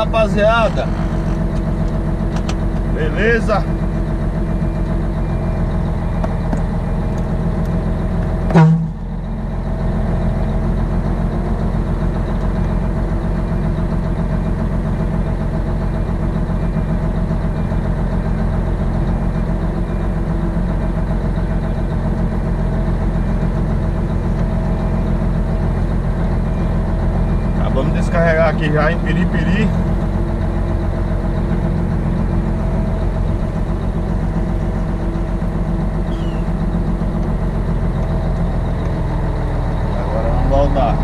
rapaziada? Beleza? Vamos descarregar aqui já em Piripiri. Agora vamos voltar.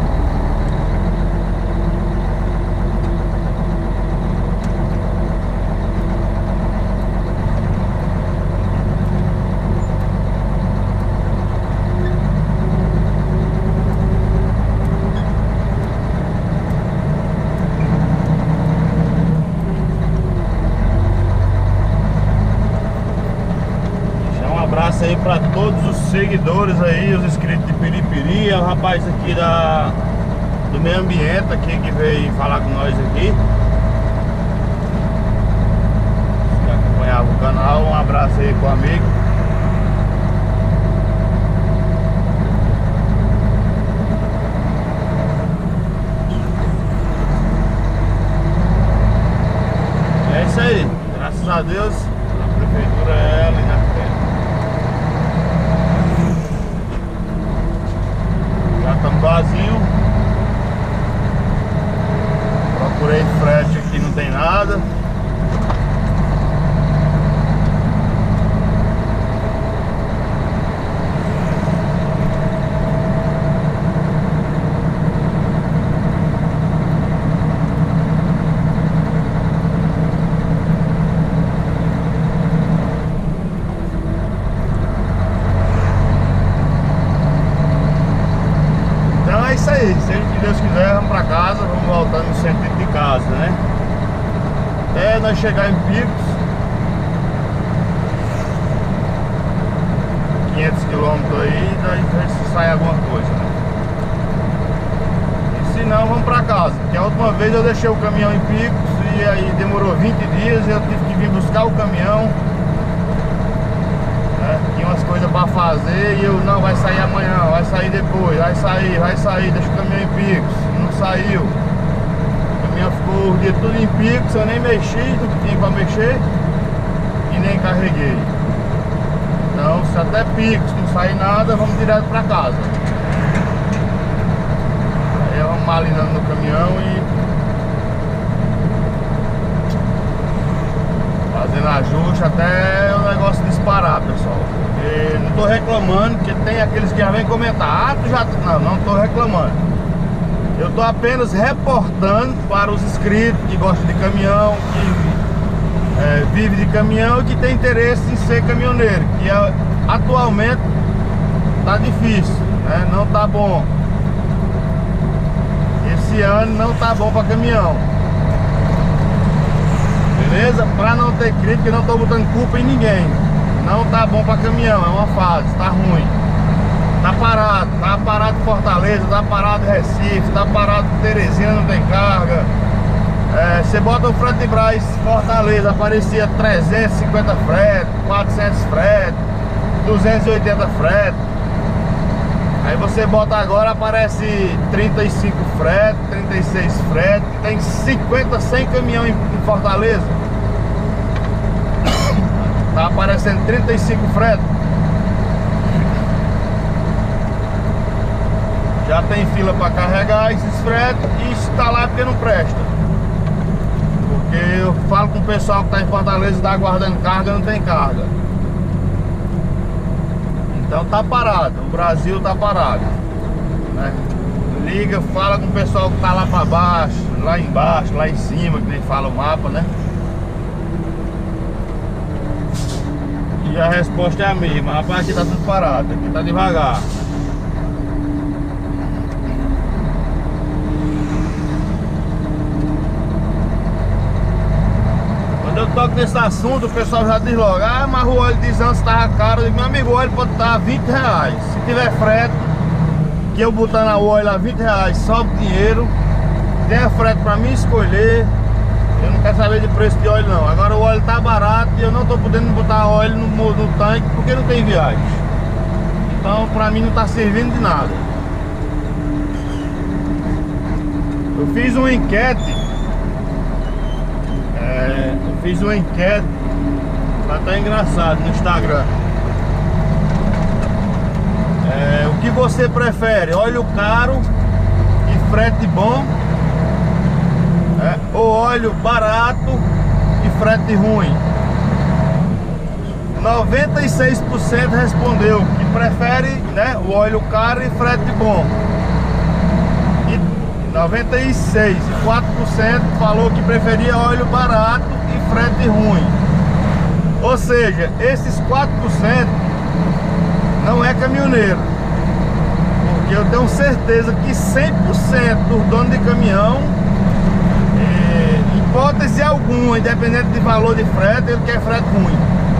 Aí para todos os seguidores aí, os inscritos de Piripiri, é o rapaz aqui do meio ambiente aqui que veio falar com nós aqui, que acompanhava o canal. Um abraço aí pro amigo. É isso aí, graças a Deus a prefeitura é ali na frente. Estamos vazio. Procurei frete aqui, não tem nada. Se Deus quiser, vamos pra casa, vamos voltar no centro de casa, né? Até nós chegar em Picos, 500 km aí, daí ver se sai alguma coisa, né? E se não, vamos pra casa, porque a última vez eu deixei o caminhão em Picos e aí demorou 20 dias e eu tive que vir buscar o caminhão, né? Tinha umas coisas pra fazer e eu, não, vai sair amanhã, vai sair depois, vai sair, deixa o caminhão em Picos. Não saiu. O caminhão ficou o dia tudo em Picos, eu nem mexi do que tinha pra mexer e nem carreguei. Então, se até Picos não sair nada, vamos direto pra casa. Aí vamos malinando no caminhão e fazendo ajuste até o negócio disparar, pessoal. Porque não tô reclamando, porque tem aqueles que já vêm comentar: ah, tu já... Não tô reclamando. Eu tô apenas reportando para os inscritos que gostam de caminhão, que vive de caminhão e que tem interesse em ser caminhoneiro, que atualmente tá difícil, né? Não tá bom. Esse ano não tá bom para caminhão. Beleza? Pra não ter crítica, eu não tô botando culpa em ninguém. Não tá bom pra caminhão, é uma fase, tá ruim. Tá parado Fortaleza, tá parado Recife, tá parado Teresina, não tem carga. Você bota o frete de Brás, Fortaleza, aparecia 350 frete, 400 frete, 280 frete. Aí você bota agora, aparece 35 frete, 36 frete, tem 50, 100 caminhão em Fortaleza. Tá aparecendo 35 frete. Já tem fila para carregar esses fretes e está lá porque não presta. Porque eu falo com o pessoal que está em Fortaleza, está aguardando carga, não tem carga. Então tá parado, o Brasil tá parado, né? Liga, fala com o pessoal que tá lá para baixo, lá embaixo, lá em cima, que nem fala o mapa, né? E a resposta é a mesma: rapaz, aqui tá tudo parado, aqui tá devagar. Quando eu toco nesse assunto, o pessoal já diz logo: ah, mas o óleo diz antes tava caro. Eu digo: meu amigo, o óleo pode estar R$20. Se tiver frete, que eu botando a óleo a R$20, sobra dinheiro. Tem a frete pra mim escolher. Eu não quero saber de preço de óleo não. Agora o óleo tá barato e eu não tô podendo botar óleo no tanque porque não tem viagem. Então pra mim não tá servindo de nada. Eu fiz uma enquete. Tá até engraçado no Instagram. O que você prefere? Óleo caro e frete bom? Ou óleo barato e frete ruim? 96% respondeu que prefere, né, o óleo caro e frete bom. E 96%, 4% falou que preferia óleo barato e frete ruim. Ou seja, esses 4% não é caminhoneiro. Porque eu tenho certeza que 100% dos donos de caminhão, hipótese alguma, independente de valor de frete, ele quer frete ruim.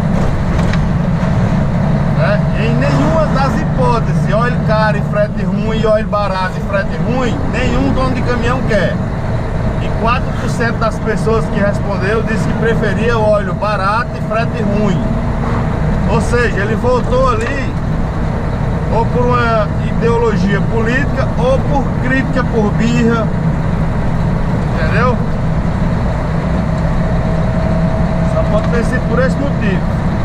Em nenhuma das hipóteses, óleo caro e frete ruim, óleo barato e frete ruim, nenhum dono de caminhão quer. E 4% das pessoas que respondeu disse que preferia óleo barato e frete ruim. Ou seja, ele voltou ali ou por uma ideologia política ou por crítica, por birra. Entendeu? Só pode ter sido por esse motivo.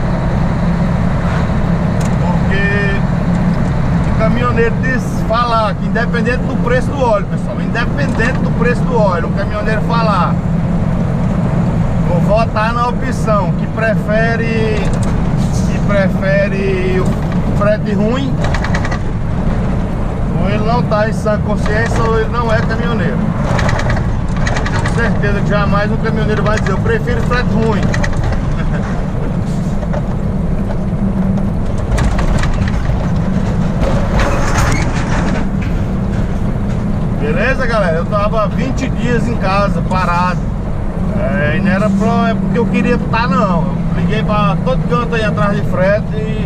Porque o caminhoneiro diz falar que independente do preço do óleo, pessoal, independente do preço do óleo, o caminhoneiro falar, vou votar na opção que prefere o frete ruim, ou ele não está em sã consciência, ou ele não é caminhoneiro. Eu tenho certeza que jamais um caminhoneiro vai dizer, eu prefiro frete ruim. Beleza, galera? Eu tava 20 dias em casa, parado. E não era porque eu queria estar, não. Eu liguei pra todo canto aí atrás de frete e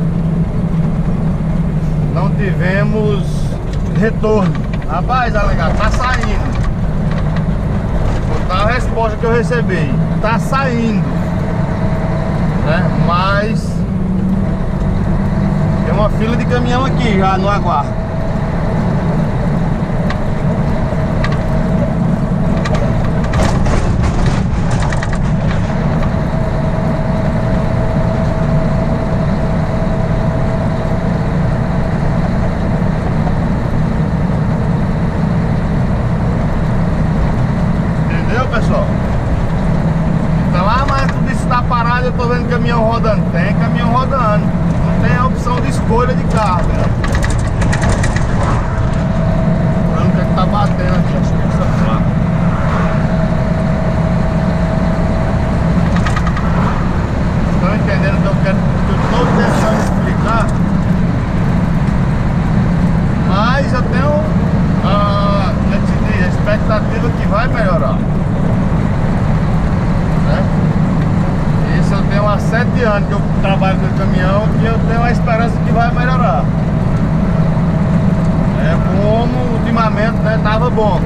não tivemos retorno. Rapaz, Alencar, tá saindo. Foi a resposta que eu recebi. Tá saindo, né? Mas tem uma fila de caminhão aqui já no aguardo. Pessoal, então, mas tu disse que tá parado, eu tô vendo caminhão rodando. Tem caminhão rodando, não tem a opção de escolha de carga, né? O que tá batendo aqui, acho que é essa placa. Estão entendendo o que eu quero, que eu tô tentando explicar? Mas eu tenho a expectativa que vai melhorar. Isso eu tenho há 7 anos que eu trabalho com caminhão e eu tenho a esperança que vai melhorar. Como ultimamente, né, tava bom.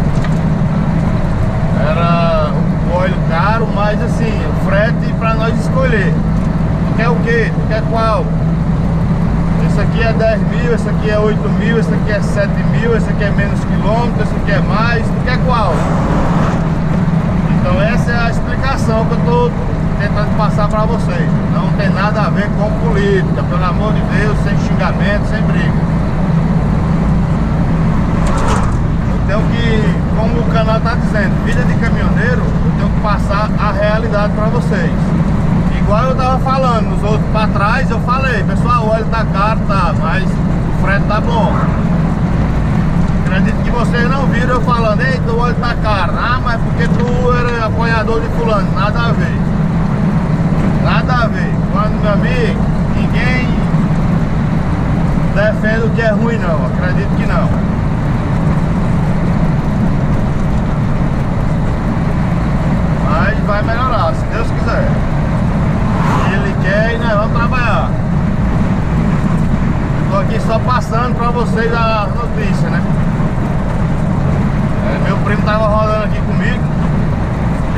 Era o óleo caro, mas assim, o frete pra nós escolher. Tu quer o que? Tu quer qual? Esse aqui é 10 mil, esse aqui é 8 mil, esse aqui é 7 mil, esse aqui é menos quilômetros, esse aqui é mais. Tu quer qual? Então essa é a explicação que eu tô tentando passar para vocês. Não tem nada a ver com política, pelo amor de Deus, sem xingamento, sem briga. Eu tenho que, como o canal tá dizendo, vida de caminhoneiro, eu tenho que passar a realidade para vocês. Igual eu tava falando, nos outros para trás eu falei, pessoal, o óleo tá caro, tá, mas o frete tá bom. Acredito que vocês não viram eu falando, eita, o óleo tá caro. Ah, mas porque tu era apoiador de fulano. Nada a ver. Nada a ver. Quando, meu amigo, ninguém defende o que é ruim, não. Acredito que não. Mas vai melhorar, se Deus quiser. Se Ele quer e nós vamos trabalhar. Eu tô aqui só passando pra vocês a notícia, né? Meu primo tava rodando aqui comigo.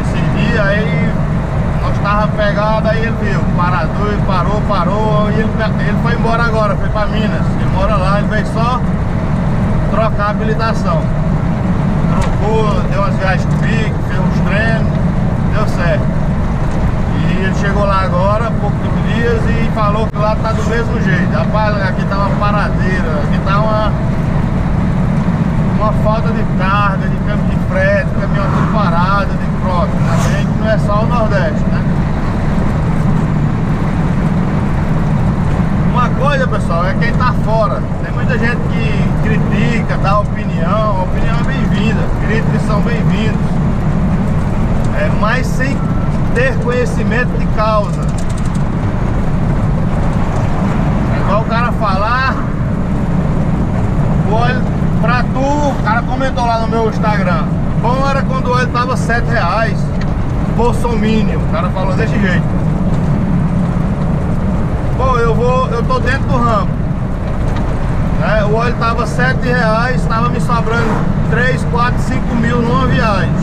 a habilitação. Trocou, deu umas viagens comigo, fez uns treinos, deu certo. E ele chegou lá agora, há poucos dias, e falou que lá tá do mesmo jeito. Rapaz, aqui tá uma paradeira, aqui tá uma falta de carga, de câmbio de frete, caminhão tudo parado, de pronto. Ainda bem que não é só o Nordeste, né? Uma coisa, pessoal, é quem tá fora. Tem muita gente que critica, dá opinião. A opinião é bem-vinda, críticas são bem-vindos. Mas sem ter conhecimento de causa. É igual o cara falar, o óleo pra tu, o cara comentou lá no meu Instagram, bom era quando o óleo tava R$7, bolsominion, o cara falou desse jeito. Pô, eu tô dentro do ramo, né? O óleo tava R$7, tava me sobrando 3, 4, 5 mil numa viagem.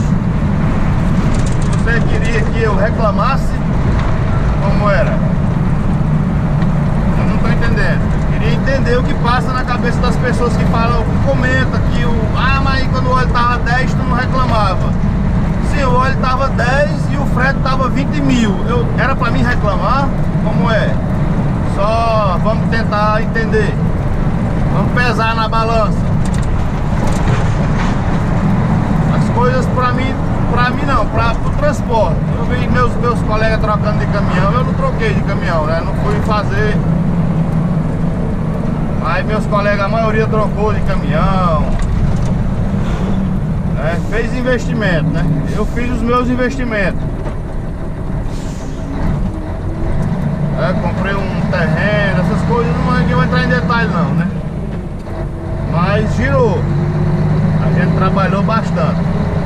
Você queria que eu reclamasse? Como era? Eu não tô entendendo. Eu queria entender o que passa na cabeça das pessoas que falam, que comentam que mas quando o óleo tava 10 tu não reclamava. Sim, o óleo tava 10 e o frete tava 20 mil. Era pra mim reclamar? Como é? Só vamos tentar entender. Vamos pesar na balança. As coisas pra mim não, pro transporte. Eu vi meus colegas trocando de caminhão, eu não troquei de caminhão, né? Não fui fazer. Aí meus colegas, a maioria trocou de caminhão, né? Fez investimento, né? Eu fiz os meus investimentos. Comprei um terreno, essas coisas, não vou entrar em detalhe não, né? Mas girou. A gente trabalhou bastante.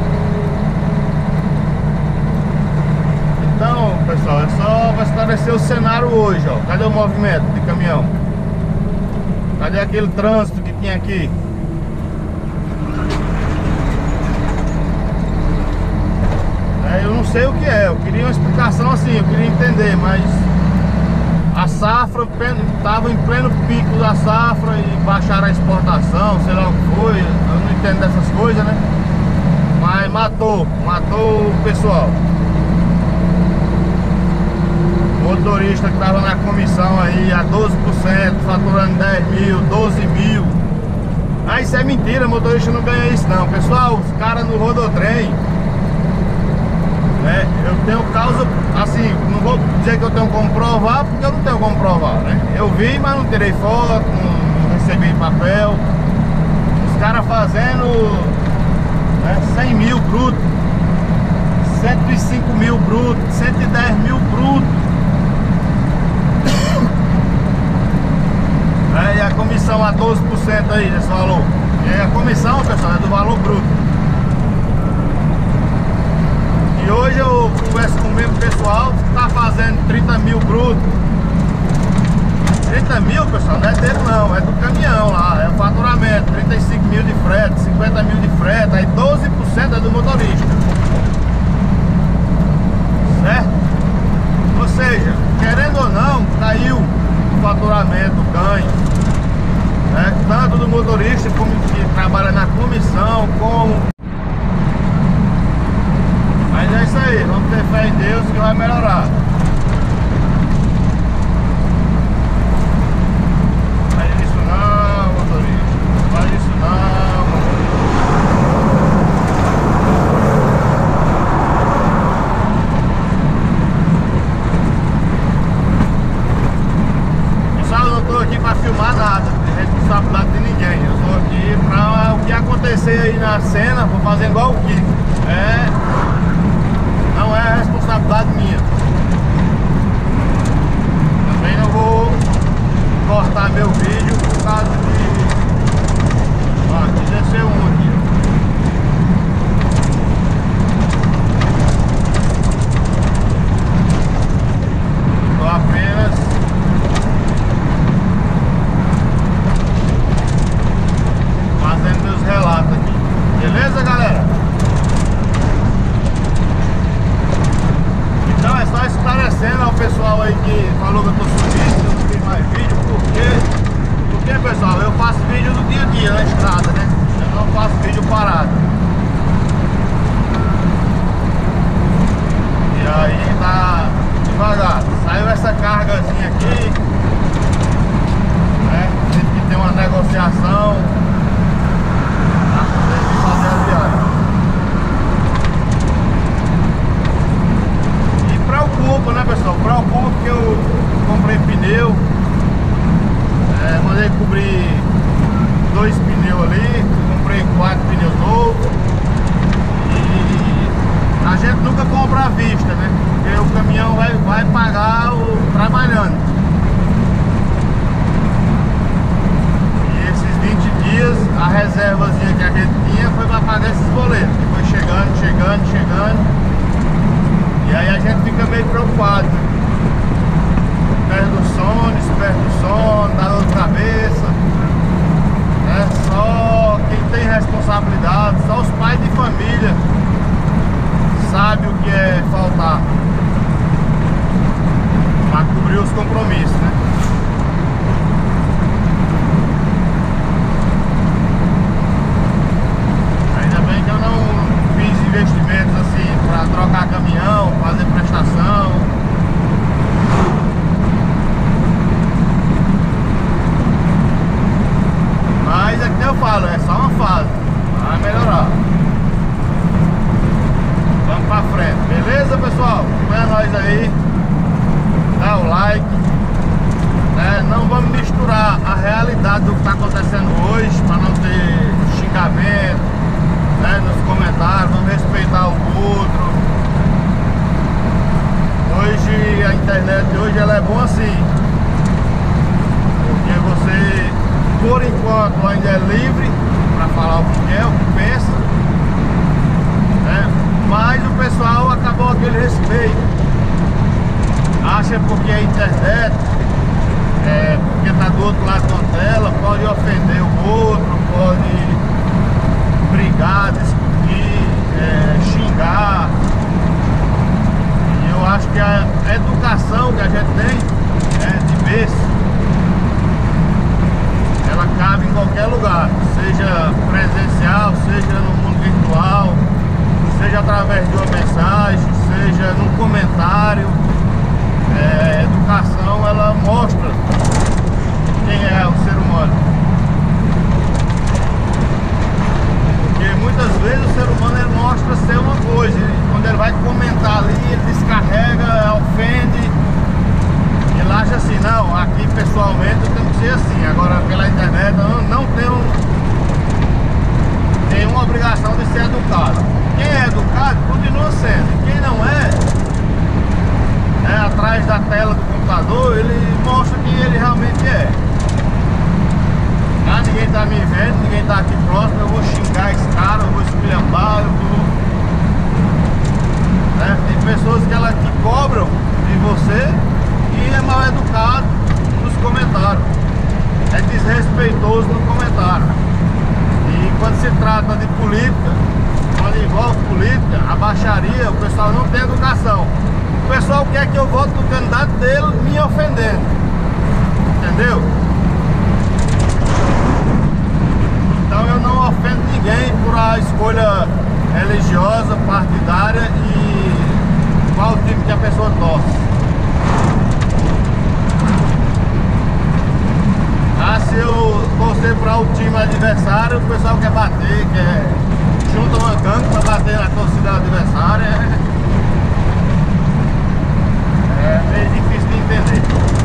Então, pessoal, é só para esclarecer o cenário hoje, ó. Cadê o movimento de caminhão? Cadê aquele trânsito que tinha aqui? Eu não sei o que é, eu queria uma explicação assim, eu queria entender, mas a safra estava em pleno pico da safra e baixaram a exportação, sei lá o que foi, eu não entendo dessas coisas, né? Mas matou o pessoal. O motorista que estava na comissão aí a 12%, faturando 10 mil, 12 mil. Isso é mentira, motorista não ganha isso não. Pessoal, os caras no Rodotrem, né? Eu tenho causa, assim, não vou dizer que eu tenho como provar, porque eu não tenho como provar, né? Eu vi, mas não tirei foto, não recebi papel. Os caras fazendo, né, 100 mil bruto, 105 mil bruto, 110 mil bruto. E a comissão a 12% aí desse valor. E a comissão, pessoal, é do valor bruto. E hoje eu converso com o mesmo pessoal que está fazendo 30 mil bruto. 30 mil, pessoal, não é dele não, é do caminhão lá, é o faturamento. 35 mil de frete, 50 mil de frete, aí 12% é do motorista. Certo? Ou seja, querendo ou não, caiu o faturamento, o ganho, né? Tanto do motorista como que trabalha na comissão, como... Mas é isso aí, vamos ter fé em Deus que vai melhorar. Faz isso não, motorista, faz isso não, pessoal, eu não estou aqui para filmar nada, não tem responsabilidade de ninguém. Eu estou aqui para o que acontecer aí na cena, vou fazer igual o Kiko. Não é responsabilidade minha. Também não vou cortar meu vídeo por causa de... Ó, aqui desceu um aqui, ó. Tô apenas fazendo meus relatos aqui. Beleza, galera? Então é só esclarecendo ao pessoal aí que falou que eu tô subindo, que eu não fiz mais vídeo, porque pessoal, eu faço hoje ela é bom assim, porque você, por enquanto, ainda é livre para falar o que quer, o que pensa, né? Mas o pessoal acabou aquele respeito, acha porque é internet, porque está do outro lado da tela, pode ofender o outro, pode brigar, discutir, xingar. E eu acho que a educação que a gente tem, de berço, ela cabe em qualquer lugar, seja presencial, seja no mundo virtual, seja através de uma mensagem, seja num comentário. A educação, ela mostra quem é o ser humano, porque muitas vezes o ser humano ele mostra ser uma coisa, quando ele vai comentar ali, ele descarrega, ofende, ele acha assim, não, aqui pessoalmente eu tenho que ser assim, agora pela internet eu não tenho nenhuma obrigação de ser educado. Quem é educado continua sendo, quem não é, atrás da tela do computador, ele mostra quem ele realmente é. Ninguém tá me vendo, ninguém tá aqui próximo, eu vou xingar esse cara, eu vou esculhambar, eu vou... Tem pessoas que cobram de você e é mal educado nos comentários, é desrespeitoso no comentário. E quando se trata de política, quando envolve política, a baixaria, o pessoal não tem educação. O pessoal quer que eu vote no candidato dele me ofendendo, entendeu? Então eu não ofendo ninguém por a escolha religiosa, partidária e qual time que a pessoa torce. Se eu torcer para o time adversário, o pessoal quer bater, junta uma gangue para bater na torcida adversária. É meio difícil de entender.